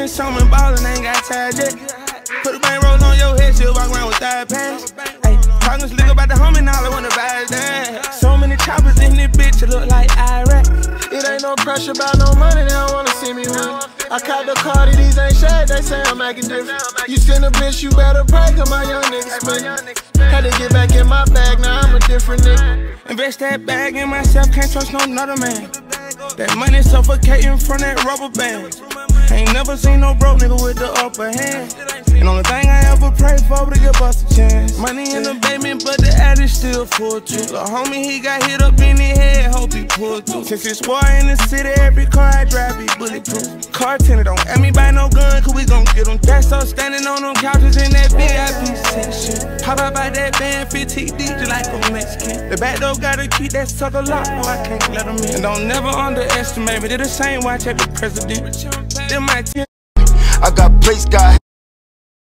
something ballin', ain't got tired yet. Put a bank roll on your head, she'll walk around with that pass. Ayy, talking slick about the homie, now I wanna buy his dad. So many choppers in this bitch, it look like Iraq. It ain't no pressure about no money, they don't wanna see me win. I caught the car, these ain't shade, they say I'm acting different. You send a bitch, you better pray, cause my young niggas spin. Had to get back in my bag, now I'm a different nigga. Invest that bag in myself, can't trust no another man. That money suffocating from that rubber band. Ain't never seen no broke nigga with the upper hand. And only thing I ever pray for to give us a chance. Money in the basement, but the attic still full too. Lil' homie, he got hit up in the head, hope he pulled through. Since it's war in the city, every car I drive be bulletproof. Car tenant don't at me buy no gun, cause we gon' get them. That's us standing on them couches in that VIP section. Pop out by that band, 15 deep, just like a Mexican. The back door gotta keep that sucker locked, no, I can't let him in. And don't never underestimate me, they the same watch every president. Them my I got plates, got